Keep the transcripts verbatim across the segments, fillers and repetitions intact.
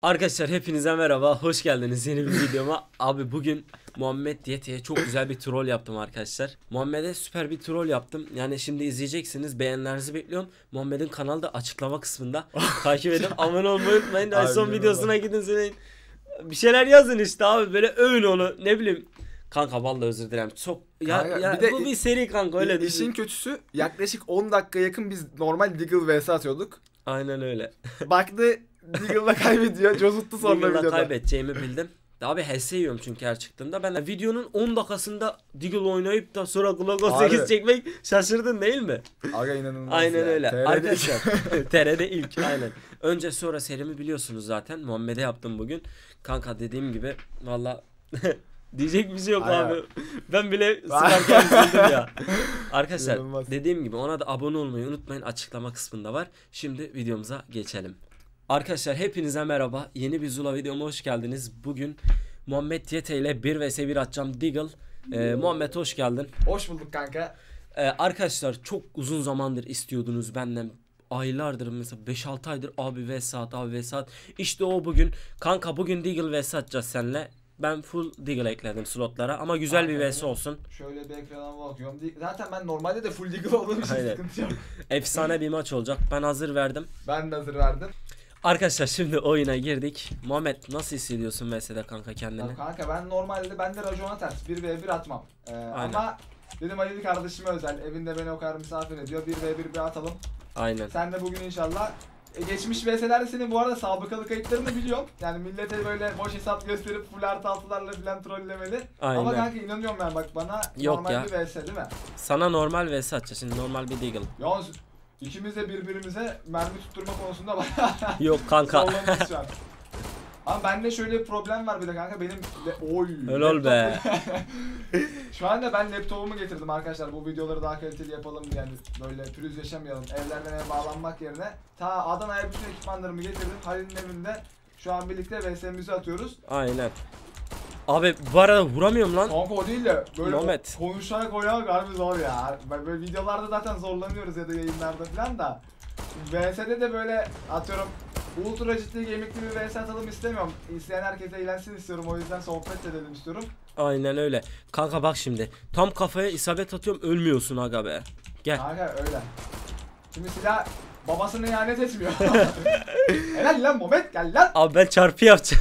Arkadaşlar hepinize merhaba, hoş geldiniz yeni bir videoma. Abi bugün Muhammed Diyet'e çok güzel bir troll yaptım arkadaşlar. Muhammed'e süper bir troll yaptım. Yani şimdi izleyeceksiniz, beğenilerinizi bekliyorum. Muhammed'in kanalı da açıklama kısmında. Takip edin, abone olmayı unutmayın. En son videosuna gidin söyleyin. Bir şeyler yazın işte abi, böyle övün onu, ne bileyim. Kanka vallahi özür dilerim. Çok ya, Kanka, ya bir de bu bir seri kanka, öyle İşin düşün. kötüsü yaklaşık on dakika yakın biz normal Deagle vs atıyorduk. Aynen öyle. Baktı Deagle'la kaybediyor. Cozuttu sonra Deagle'la videoda. kaybedeceğimi bildim. Abi H S yiyorum çünkü her çıktığında. Ben videonun on dakikasında Deagle oynayıp da sonra Glock sekiz çekmek şaşırdın değil mi? Aga inanılmaz. Aynen ya. öyle. T R'de Arkadaşlar T R'de ilk aynen. Önce sonra serimi biliyorsunuz zaten. Muhammed'e yaptım bugün. Kanka dediğim gibi valla diyecek bir şey yok Aynen. abi. Ben bile sıkarken üzüldüm ya. Arkadaşlar İnanılmaz. dediğim gibi ona da abone olmayı unutmayın. Açıklama kısmında var. Şimdi videomuza geçelim. Arkadaşlar hepinize merhaba. Yeni bir Zula videoma hoş geldiniz. Bugün Muhammed Diyete ile bir vs bir atacağım Deagle. Ee, Muhammed hoş geldin. Hoş bulduk kanka. Ee, arkadaşlar çok uzun zamandır istiyordunuz benden. Aylardır mesela beş altı aydır abi vs at abi vs at. İşte o bugün. Kanka bugün Deagle vs atacağız seninle. Ben full Deagle ekledim slotlara ama güzel Aynen bir vs öyle. olsun. Şöyle bir ekrana bakıyorum. Zaten ben normalde de full Deagle olduğum için Aynen. sıkıntı yok. Efsane bir maç olacak. Ben hazır verdim. Ben de hazır verdim. Arkadaşlar şimdi oyuna girdik. Muhammed nasıl hissediyorsun vs'de kanka kendini? Ya kanka ben normalde ben de racona ters bir ve bir atmam. Ee, ama dedim Halil kardeşime özel. Evinde beni o kadar misafir ediyor. bir ve bir bir atalım. Aynen. Sen de bugün inşallah e, geçmiş V S'lerde senin bu arada sabıkalı kayıtlarını biliyorum. Yani millete böyle boş hesap gösterip full artı altılarla filan trollemeli. Aynen. Ama kanka inanıyorum ben bak bana Yok normal ya. bir V S değil mi? Sana normal vs atacağız şimdi, normal bir Deagle. Yalnız ikimiz de birbirimize mermi tutturma konusunda bayağı Yok kanka. zorlanıyoruz şu an. Ama bende şöyle bir problem var bir de kanka benim de oy. Helal be. Şu anda ben laptopumu getirdim arkadaşlar. Bu videoları daha kaliteli yapalım yani böyle pürüz yaşamayalım. Evlerden eve bağlanmak yerine ta Adana'ya bütün ekipmanlarımı getirdim. Halil'in evinde şu an birlikte V S'mizi atıyoruz. Aynen. Abi bu arada vuramıyorum lan. Kanka o değil de böyle Muhammed. o, konuşarak oynamak harbi zor ya. Böyle videolarda zaten zorlanıyoruz ya da yayınlarda falan da. V S'de de böyle atıyorum ultra ciddi gemikli bir V S atalım istemiyorum. İsteyen herkese eğlensin istiyorum. O yüzden sohbet edelim istiyorum. Aynen öyle. Kanka bak şimdi. Tam kafaya isabet atıyorum, ölmüyorsun aga be. Gel. Kanka öyle. Şimdi silah babasını ihanet etmiyor. Helal lan Muhammed, gel lan. Abi ben çarpı yapacağım.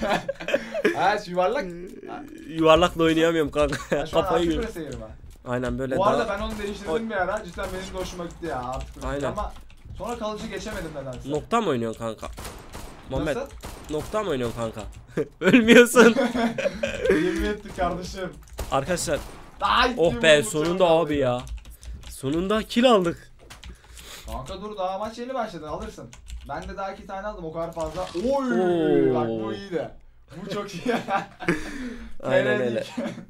Ha yuvarlak. Yuvarlakla oynayamıyorum kanka. Ha, şu an Kafayı artık gör. böyle seyir var. Aynen böyle Bu daha... arada ben onu değiştirdim bir ara. Cidden benim de hoşuma gitti ya artık. Aynen. Ama sonra kalıcı geçemedim nedense. Nokta mı oynuyorsun kanka? Muhammed Nasıl? nokta mı oynuyorsun kanka? Ölmüyorsun. Yemin ettik kardeşim. Arkadaşlar Ay, oh be sonunda abi ya. Sonunda kill aldık. Kanka dur daha maç yeni başladı alırsın. Ben de daha iki tane aldım o kadar fazla. Oy Oo. bak bu iyiydi. Bu çok iyi. Aynen öyle.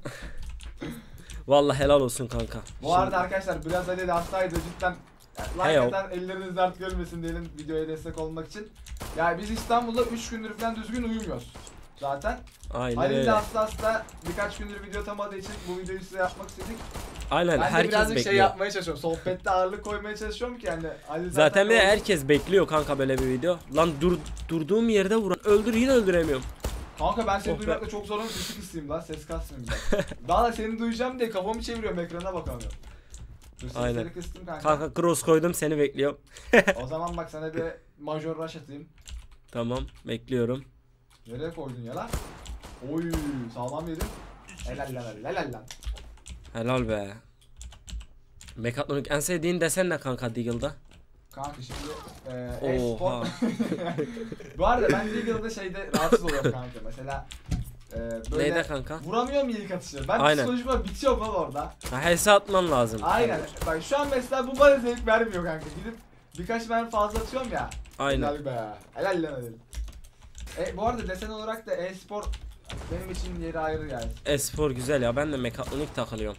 Vallahi helal olsun kanka. Bu arada arkadaşlar biraz Ali hastaydı cidden. Hey yo. Like'den elleriniz dert görmesin diyelim videoya destek olmak için. Yani biz İstanbul'da üç gündür falan düzgün uyumuyoruz. Zaten. Aynen Ali de öyle. hasta hasta birkaç gündür video atamadığı için bu videoyu size yapmak istedik. Aynen Ben de herkes birazcık bekliyor. şey yapmaya çalışıyorum. Sohbette ağırlık koymaya çalışıyorum ki yani. Ali zaten, Zaten bir de oldu. herkes bekliyor kanka böyle bir video. Lan dur durduğum yerde vuran öldür, yine öldüremiyorum. Kanka ben seni Oh be. duymakta çok zorlanıyorum. Sesi kısayım lan. Ses kasmayayım ben. Daha da seni duyacağım diye kafamı çeviriyorum ekrana bakamıyorum. Dur sesleri Aynen. kıstım kanka. Kanka cross koydum, seni bekliyorum. O zaman bak sana bir major rush atayım. Tamam bekliyorum. Nereye koydun ya lan? Oy sağlam yedim. Helal lan helal lan. Helal be. Mekatronik en sevdiğin desen ne kanka Deagle'da? Kanka şimdi e, Oha. e-spor. Bu arada ben Deagle'da şeyde rahatsız oluyorum kanka mesela. E, böyle Neyde kanka? vuramıyorum ya ilk atışı. Ben Aynen. psikolojime bitiyor falan orada. Ha, H S atman lazım. Aynen. Bak şu an mesela bu bana zevk vermiyor kanka. Gidip birkaç mermi fazla atıyorum ya. Aynen. Helal be. Helal lan dedim. E, bu arada desen olarak da e-spor benim için yeri ayrı yani. E-spor güzel ya, ben de mekatronik takılıyorum.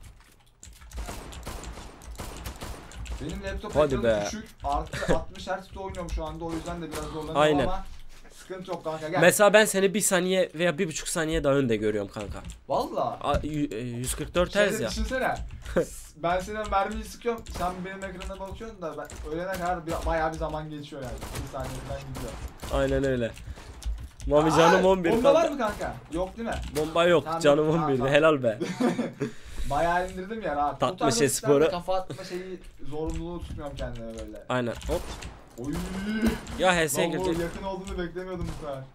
Benim laptop Hadi ekranı be. küçük. Artı altmış hertz'te oynuyorum şu anda o yüzden de biraz zorlanıyorum Aynen. ama sıkıntı yok kanka gel. Mesela ben seni bir saniye veya bir buçuk saniye daha önde görüyorum kanka. Valla. A, y- e, yüz kırk dört Şöyle Hz ya. düşünsene. Ben senin mermiyi sıkıyorum. Sen benim ekrana bakıyorsun da ben ölene kadar bir, bayağı bir zaman geçiyor yani. Bir saniyeden gidiyor. Aynen öyle. Mami canım on bir Bomba kanka. var mı kanka? Yok değil mi? Bomba yok Tamam, canım tamam, on birdi tamam. helal be. Bayağı indirdim ya rahat. Tatlı Bu tarz şey vakitlerde sporu. Kafa atma şeyi zorunluluğu tutmuyorum kendime böyle. Aynen hop. Oy. Ya H S'ye Lan bu girecek. yakın olduğunu beklemiyordum bu sefer.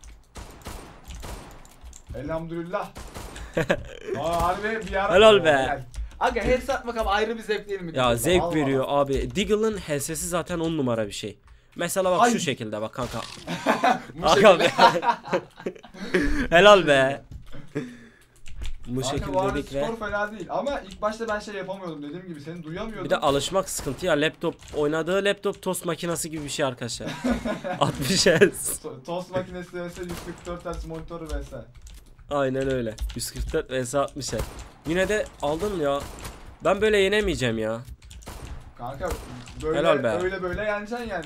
Elhamdülillah. Aa harbi bir ara. Helal be. Helal. Aga headshot atmak ama ayrı bir zevk değil mi? Ya zevk Vallahi veriyor bak. abi. Deagle'ın H S'si zaten on numara bir şey. Mesela bak Ay. şu şekilde bak kanka. Bu Aga be. Helal be. Bu Kanka bu şekilde arada dedik ve skor fena değil ama ilk başta ben şey yapamıyordum dediğim gibi seni duyamıyordum. bir de alışmak sıkıntı ya, laptop oynadığı laptop tost makinesi gibi bir şey arkadaşlar. altmış Hz. To- tost makinesi vs yüz kırk dört Hz monitörü vs. Aynen öyle. yüz kırk dört vs altmış Hz. Yine de aldın ya. Ben böyle yenemeyeceğim ya. Kanka böyle Helal be. öyle böyle yeneceksin yani.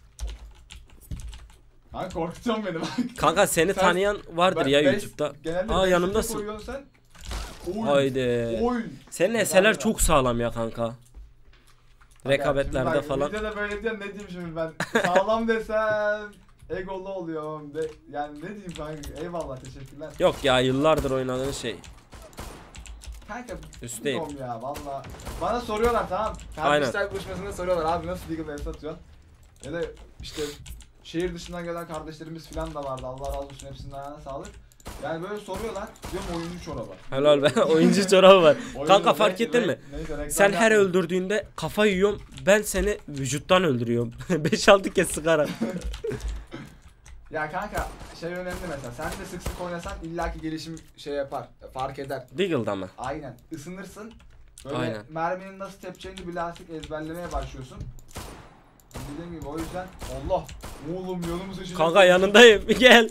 Kanka korkutuyorsun beni bak. Kanka seni Sen- tanıyan vardır Ben- ya ben- YouTube'da. Genelde Aa, beş yanımdasın. sete koyuyorsun sen. Oy. Haydi. Oy. Senin Güzel eserler ya. çok sağlam ya kanka. Kanka, Rekabetlerde şimdi bak, falan. Videoda böyle diyeceğim ne diyeyim şimdi ben. Sağlam desem egolu oluyorum. De, yani ne diyeyim kanka eyvallah teşekkürler. Yok ya, yıllardır oynadığın şey. Kanka Üstteyim. bilmiyorum ya valla. Bana soruyorlar tamam. Aynen. Kardeşler buluşmasında soruyorlar abi nasıl Deagle Ace atıyorsun? Ya da işte şehir dışından gelen kardeşlerimiz falan da vardı. Allah razı olsun hepsinin ayağına sağlık. Yani böyle soruyorlar. Diyorum oyuncu çorabı. Helal be. Oyuncu çorabı var. Oyuncu- Kanka fark renk- ettin mi? renk- neyse, reklam Sen her yapmıyorum. öldürdüğünde kafa yiyorum. Ben seni vücuttan öldürüyorum. beş altı kez sıkarak. Ya kanka şey önemli mesela. Sen de sık sık oynasan illaki gelişim şey yapar. Fark eder. Deagle'da mı? Aynen. Isınırsın. Böyle Aynen. merminin nasıl tepeceğini bile artık ezberlemeye başlıyorsun. Dediğim gibi o yüzden Allah oğlum yanımıza şimdi Kanka yanındayım. Gel.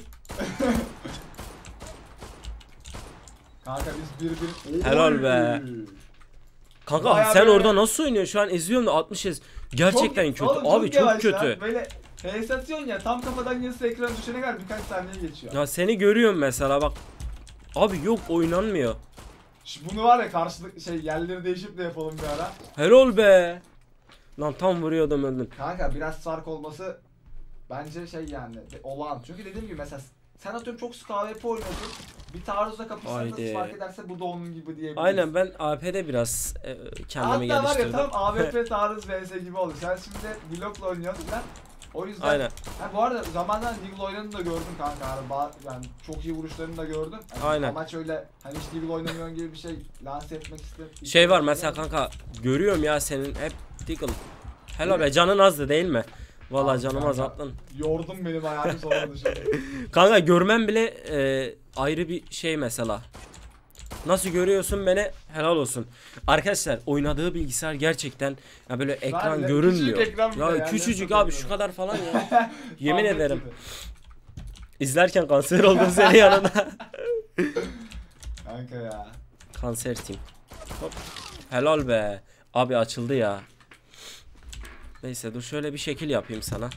Kanka biz bir bir Helal be. Kanka Bayağı sen böyle- orada nasıl oynuyorsun? Şu an izliyorum da altmış Hz. Gerçekten kötü. oğlum, Abi çok yavaş kötü. lan. Böyle H S atıyorsun ya tam kafadan yazısı ekran düşene kadar birkaç saniye geçiyor. Ya seni görüyorum mesela bak. Abi yok, oynanmıyor. Şu bunu var ya karşılık şey yerleri değişip de yapalım bir ara. Helal be. Lan tam vuruyordum, öldüm. Kanka biraz fark olması bence şey yani olağan. Çünkü dediğim gibi mesela sen atıyorum çok sık A W P oynuyorsun. Bir taarruzla kapışsan nasıl Haydi. fark ederse bu da onun gibi diyebiliriz. Aynen, ben A P'de biraz e, kendimi Hatta var ya geliştirdim. tam A W P taarruz vs gibi oluyor. Sen şimdi blokla oynuyorsun lan. O yüzden Aynen. ha, bu arada zamandan Deagle oynadığını da gördüm kanka. Hani ba- yani çok iyi vuruşlarını da gördüm. Hani Aynen. Amaç öyle hani hiç Deagle oynamıyorsun gibi bir şey lanse etmek istedim. Şey var mesela kanka, görüyorum ya senin hep Deagle. Helal be, canın azdı değil mi? Vallahi Abi canım kanka, azalttın. Yordum benim hayatım sonra dışarı. Kanka görmem bile e, ayrı bir şey mesela. Nasıl görüyorsun beni? Helal olsun. Arkadaşlar oynadığı bilgisayar gerçekten ya böyle ekran de, görünmüyor. küçücük ekran bile Ya yani, küçücük nasıl abi, şu bakıyorum? kadar falan ya. Yemin Ahmet ederim. gibi. İzlerken kanser oldum senin yanında. Kanka ya. Kanser team. Hop. Helal be. Abi açıldı ya. Neyse dur şöyle bir şekil yapayım sana.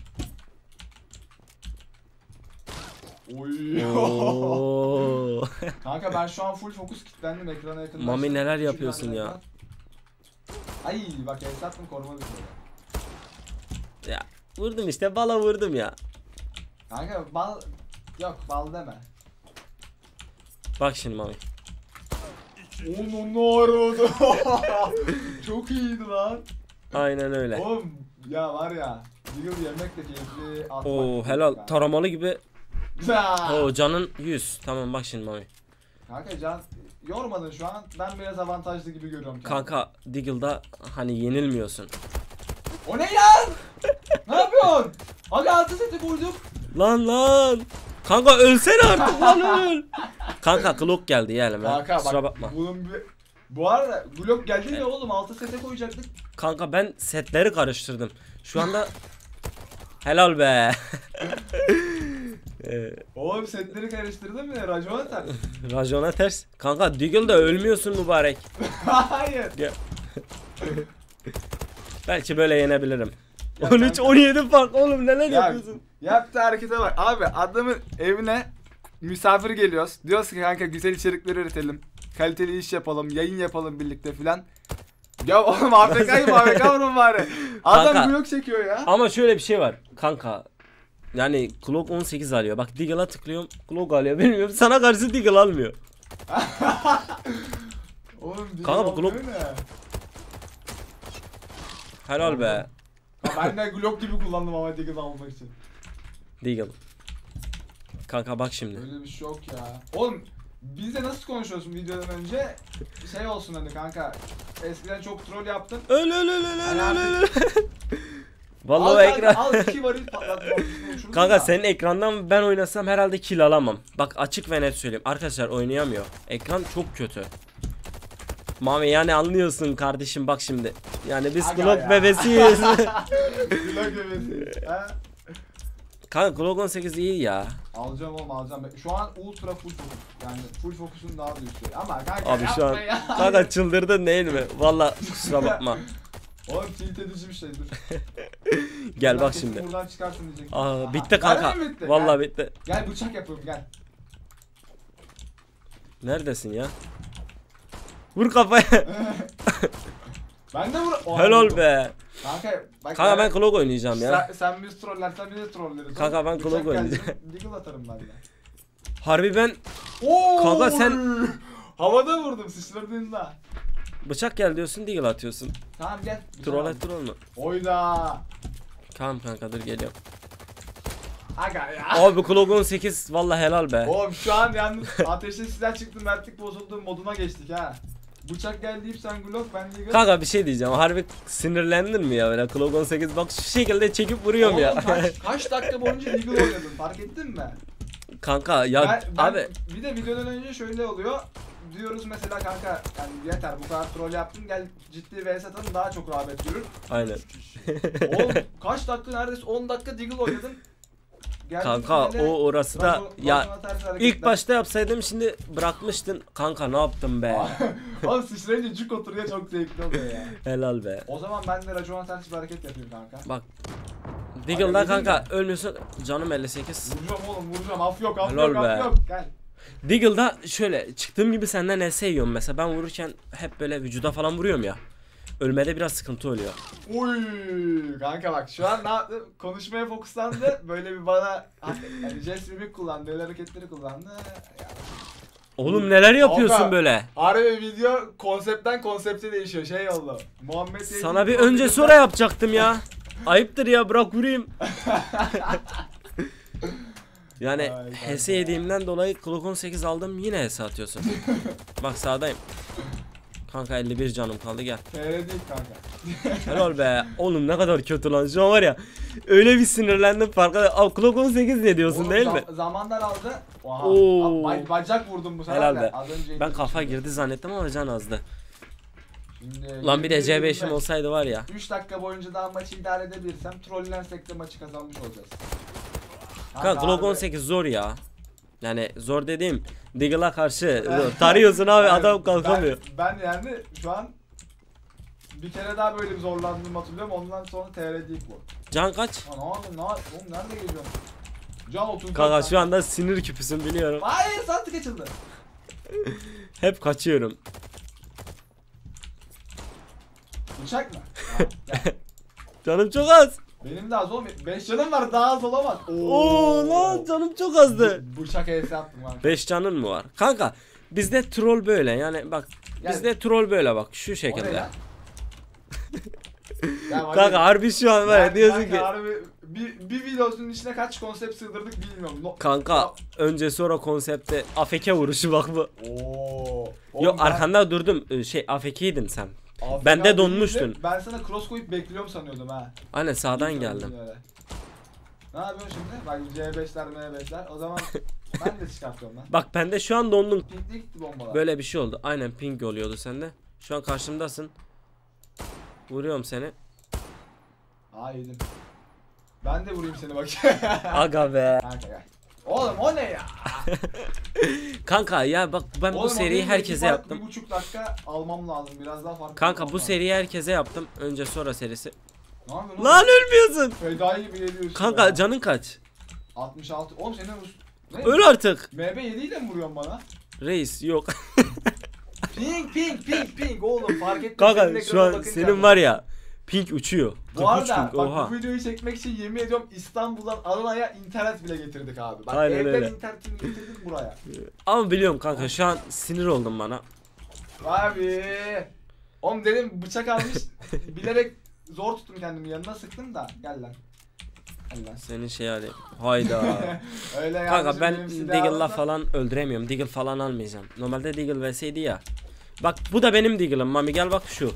Oy. Oo. Kanka ben şu an full fokus kilitlendim ekrana yakın. Mami neler yapıyorsun ya? Ay bak el sattım koruma düşüyor. Ya vurdum işte, bala vurdum ya. Kanka bal yok bal deme. Bak şimdi Mami. Onun oldu. Çok iyiydi lan. Aynen öyle. Oğlum ya var ya. Deagle yemek de keyifli. atmak da Oo keyifli helal, kanka. taramalı gibi. Ya. Oo canın yüz. Tamam bak şimdi Mami. Kanka can yormadın şu an. Ben biraz avantajlı gibi görüyorum kendimi. Kanka Deagle'da hani yenilmiyorsun. O ne lan? Ne yapıyorsun? Abi altı seti vurdum. Lan lan. Kanka ölsene artık lan, öl. Kanka Glock geldi yani, ben Kanka kusura bak bakma. bunun bir... Bu arada blok geldi ya oğlum altı sete koyacaktık. Kanka ben setleri karıştırdım. Şu anda helal be. Ee, Oğlum setleri karıştırdın mı? Racona tak. Racona ters. Kanka Deagle'da ölmüyorsun mübarek. Hayır. Gel. Belki böyle yenebilirim. Ya on üç kanka- on yedi fark oğlum, neler Ya, yapıyorsun? yaptığı harekete bak. Abi adamın evine misafir geliyoruz. Diyoruz ki kanka güzel içerikler üretelim. Kaliteli iş yapalım, yayın yapalım birlikte filan. Ya oğlum A F K'yım A F K vurun bari. Adam Kanka- blok çekiyor ya. Ama şöyle bir şey var kanka. Yani Glock on sekiz alıyor. Bak Deagle'a tıklıyorum. Glock alıyor. Bilmiyorum. Sana karşı Deagle almıyor. Oğlum Kanka bu Glock Glock- ne? Helal be. Ha, ben de Glock gibi kullandım ama Deagle almak için. Deagle. Kanka bak şimdi. Öyle bir şey yok ya. Oğlum biz de nasıl konuşuyorsun videodan önce? Şey olsun hani kanka. Eskiden çok troll yaptın. Öl öl öl öl Hani öl öl. artık- Vallahi al o kanka, ekran. al iki varil patlatma. Kanka senin ekrandan ben oynasam herhalde kill alamam. Bak açık ve net söyleyeyim. Arkadaşlar oynayamıyor. Ekran çok kötü. Mami yani anlıyorsun kardeşim bak şimdi. Yani biz Aga Glock ya. bebesiyiz. Glock bebesi. Ha? Kanka Glock on sekiz iyi ya. Alacağım oğlum alacağım. Şu an ultra full fokus. Yani full fokusun daha da üstü. Ama kanka Abi şu an yapma ya. kanka çıldırdın değil mi? Vallahi kusura bakma. Oğlum tilt edici bir şey dur. Gel Buradan bak kesin şimdi. Buradan çıkarsın diyecektim. Aa Aha. bitti kanka. Harbi mi bitti? Vallahi Gel. bitti. Gel bıçak yapıyorum gel. Neredesin ya? Vur kafaya. Ben de vur. Oha, Helal vurdum. be. Kanka bak. Kanka ben Glock oynayacağım ya. Sen, sen biz trollersen biz de trolleriz. Kanka ben Bıçak Glock geldi, oynayacağım. Deagle atarım ben de. Harbi ben Oo! Kanka sen- Havada vurdum sıçradığında. bıçak gel diyorsun Deagle atıyorsun. Tamam gel. Troll et troll mu? Oyda. Tamam kanka dur geliyorum. Aga ya. Abi Glock on sekiz vallahi helal be. Oğlum şu an yalnız ateşte silah çıktı mertlik bozuldu moduna geçtik ha. Bıçak geldi deyip sen Glock ben Deagle. Kanka bir şey diyeceğim. Harbi sinirlendin mi ya böyle Glock on sekiz bak şu şekilde çekip vuruyorum Oğlum, ya. Kaç, kaç dakika boyunca Deagle oynadın fark ettin mi? Kanka ya Ben, ben abi bir de videodan önce şöyle oluyor. Diyoruz mesela kanka yani yeter bu kadar troll yaptın gel ciddi vs atalım daha çok rağbet görür. aynen. Oğlum kaç dakika neredeyse on dakika Deagle oynadın. Geldin Kanka finale, o orası da Razo- ya Razo'na ters ilk hareketler. başta yapsaydım şimdi bırakmıştın. Kanka ne yaptım be? Oğlum sıçrayınca cuk oturuyor çok zevkli oluyor ya. Helal be. O zaman ben de racona ters bir hareket yapayım kanka. Bak. Aga, Deagle'da yedin kanka ölmüyorsun. Canım elli sekiz. Vuracağım oğlum vuracağım af yok af Helal yok af be. yok gel. Deagle'da şöyle çıktığım gibi senden S yiyorum mesela. Ben vururken hep böyle vücuda falan vuruyorum ya. Ölmede biraz sıkıntı oluyor. Uy kanka bak şu an ne yaptı? Konuşmaya fokuslandı. Böyle bir bana hani jest mimik kullandı, öyle hareketleri kullandı. Ya, Oğlum neler yapıyorsun Kanka. böyle? harbi video konseptten konsepte değişiyor. Şey oldu. Muhammed Sana bir önce sonra yapacaktım ya. Ayıptır ya bırak vurayım. Yani Ay, kanka. H S yediğimden dolayı Glock on sekiz aldım yine H S atıyorsun. Bak sağdayım. Kanka elli bir canım kaldı gel. T R değil kanka. Helal be. Oğlum ne kadar kötü lan şu an var ya. Öyle bir sinirlendim farkında. Al Glock on sekiz ne diyorsun Oğlum, değil zam- mi? Zamanlar aldı. Oha. Oo. Ba- bacak vurdum bu sefer Helal de. be. Az önce Ben kafa girdi zannettim ama can azdı. Şimdi Lan bir de C beşim olsaydı var ya. üç dakika boyunca daha maçı idare edebilirsem trollensek de maçı kazanmış olacağız. Kanka Glock harbi- on sekiz zor ya. Yani zor dediğim Deagle'a karşı zor. Tarıyorsun abi Yani adam kalkamıyor. Ben, ben yani şu an bir kere daha böyle bir zorlandığımı hatırlıyorum. Ondan sonra T R değil bu. Can kaç? Lan ne yapıyorsun? Ne yapıyorsun? Oğlum nerede geziyorsun? Can otuz dört. Kanka şu anda sinir küpüsün biliyorum. Hayır sandık açıldı. Hep kaçıyorum. Bıçak mı? Ha, gel. Canım çok az. Benim de az oğlum. beş canım var daha az olamaz. Oo lan canım çok azdı. B- Bıçak E'si attım lan. beş canın mı var? Kanka bizde troll böyle yani bak Gel. bizde troll böyle bak şu O ne şekilde. ya? Ya bak- Kanka harbi şu an var ya Ben- diyorsun ben ki harbi bir, bir videosunun içine kaç konsept sığdırdık bilmiyorum. No- kanka önce sonra konsepte A F K vuruşu bak bu. Oo. Yok arkanda durdum Ee, şey A F K'ydin sen. Afrika ben de değil donmuştun. Ben sana cross koyup bekliyorum sanıyordum ha. Aynen sağdan Bilmiyorum geldim. öyle. Ne yapıyorsun şimdi? Bak C beşler M beşler o zaman ben de çıkartıyorum lan. Bak ben de şu an dondum. Pinkli gitti bombalar. Böyle bir şey oldu. Aynen ping oluyordu sende. Şu an karşımdasın. Vuruyorum seni. Aa yedim. Ben de vurayım seni bak. Aga be. Kanka gel. Oğlum o ne ya? Kanka ya bak ben Oğlum, bu o seriyi benim herkese iki fark, yaptım. Bir buçuk dakika almam lazım biraz daha farklı. Kanka olmam bu lazım. seriyi herkese yaptım. Önce sonra serisi. Ne yapıyorsun Lan oğlum? ölmüyorsun. Fedai gibi geliyorsun Kanka ya. canın kaç? altmış altı. Oğlum senin ne? Öl artık. M B yedi ile mi vuruyorsun bana? Reis yok. Ping ping ping ping oğlum fark ettim. Kanka Senin şu ekrana an bakınca senin da. var ya Ping uçuyor. Bu arada Ping, bak oha. bu videoyu çekmek için yemin ediyorum İstanbul'dan Adana'ya internet bile getirdik abi. Bak Aynen evden öyle. internetimi getirdik buraya. Ama biliyorum kanka şu an sinir oldum bana. Abi. Oğlum dedim bıçak almış. Bilerek zor tuttum kendimi, yanına sıktım da. Gel lan. Gel lan. Senin şey alayım. Hayda. Öyle Kanka ben benim silahımla- Deagle'la falan öldüremiyorum. Deagle falan almayacağım. Normalde Deagle vs'ydi ya. Bak bu da benim Deagle'ım Mami, gel bak şu.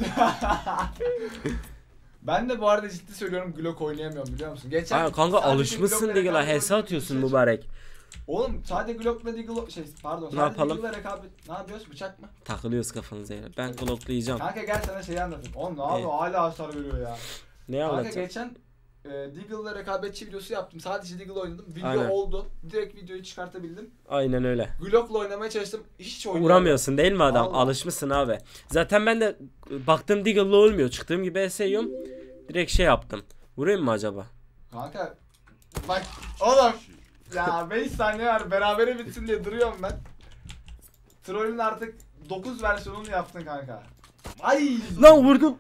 Ben de bu arada ciddi söylüyorum Glock oynayamıyorum biliyor musun? Geçen Aynen kanka sadece alışmışsın Glock'la Deagle'a, rekabet H S oynadım, atıyorsun bir şey- mübarek. Oğlum sadece Glock'la Deagle şey pardon Ne sadece yapalım? Deagle'la rekabet ne yapıyoruz, bıçak mı? Takılıyoruz kafanıza yine. Ben Glock'layacağım. Kanka gel sana şeyi anlatayım. Oğlum ne yapıyor, hala hasar veriyor ya. Ne Kanka anlatayım? geçen e, Deagle'la rekabetçi videosu yaptım. Sadece Deagle oynadım. Video Aynen. oldu. Direkt videoyu çıkartabildim. Aynen öyle. Glock'la oynamaya çalıştım. Hiç oynayamadım. Vuramıyorsun değil mi adam? Vallahi. Alışmışsın abi. Zaten ben de baktım Deagle'la olmuyor. Çıktığım gibi S yiyorum. Direkt şey yaptım. Vurayım mı acaba? Kanka bak oğlum ya beş saniye var berabere bitsin diye duruyorum ben. Trollün artık dokuz versiyonunu yaptın kanka. Ay! Lan vurdum.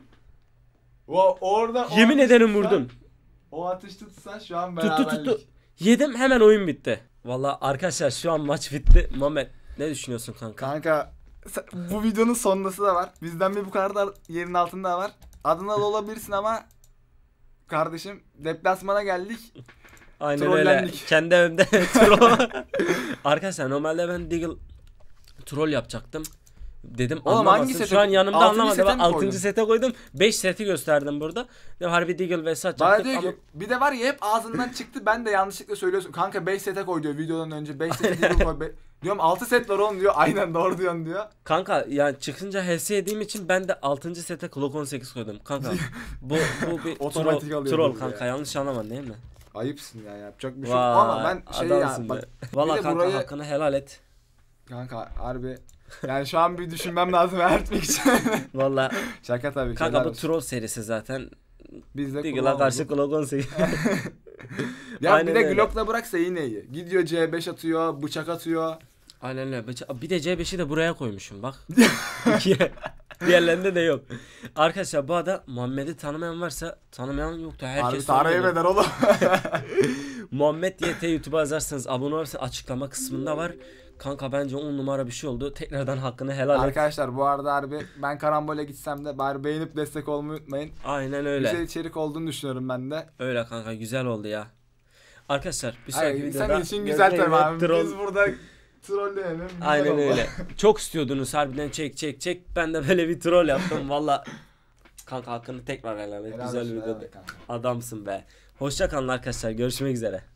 O orada o Yemin atış ederim tutsan- vurdum. O atış tutsan şu an Tuttu beraberlik. tuttu. Yedim, hemen oyun bitti. Vallahi arkadaşlar şu an maç bitti. Muhammed ne düşünüyorsun kanka? Kanka sen- bu videonun sonrası da var. Bizden bir bu kadar da yerin altında var. Adanalı olabilirsin ama kardeşim deplasmana geldik. Aynen öyle. Trollendik. Kendi evimde troll. Arkadaşlar normalde ben Deagle troll yapacaktım. Dedim Oğlum anlamasın. hangi sete- Şu an yanımda altıncı anlamadı. sete Ben mi altıncı koydun? sete koydum. beş seti gösterdim burada. Dedim harbi Deagle vs Bana atacaktık diyor ama ki bir de var ya hep ağzından çıktı, ben de yanlışlıkla söylüyorsun. Kanka beş sete koy diyor videodan önce. beş sete Deagle koy. Be- diyorum altı set var oğlum diyor. Aynen doğru diyorsun diyor. kanka yani çıkınca H S yediğim için ben de altıncı sete Glock on sekiz koydum. Kanka bu bu bir Otomatik troll, alıyor troll bu kanka, ya. yanlış anlamadın değil mi? Ayıpsın ya, yapacak bir şey yok. Ama ben şey adamsın ya be. bak Vallahi de kanka burayı- hakkını helal et. kanka harbi yani şu an bir düşünmem lazım ertmek için. Vallahi Şaka tabii. kanka helal bu olsun. troll serisi zaten. Biz de Deagle'a kullanmadık. karşı Glock on sekiz. Ya Aynen bir de öyle. Glock'la bıraksa yine iyi. Gidiyor C beş atıyor, bıçak atıyor. Aynen öyle. Bıça- Bir de C beşi de buraya koymuşum bak. İkiye. Diğerlerinde de yok. Arkadaşlar bu arada Muhammed'i tanımayan varsa, tanımayan yoktu. Harbi Herkes tarihe tanıyor. eder oğlum. Muhammed Y T YouTube'a yazarsanız, abone olursanız açıklama kısmında var. Kanka bence on numara bir şey oldu. Tekrardan hakkını helal et. Arkadaşlar bu arada harbi ben karambole gitsem de bari beğenip destek olmayı unutmayın. Aynen öyle. Güzel içerik olduğunu düşünüyorum ben de. Öyle kanka, güzel oldu ya. Arkadaşlar bir sonraki Ay, videoda senin için güzel görüşmek tabii abi. üzere. Troll- Biz burada trolleyelim. güzel Aynen oldu. öyle. Çok istiyordunuz harbiden, çek çek çek. Ben de böyle bir troll yaptım valla. Kanka hakkını tekrar helal et. Helal Güzel olsun, bir helal videodu. olsun kanka. Adamsın be. Hoşça kalın arkadaşlar. Görüşmek üzere.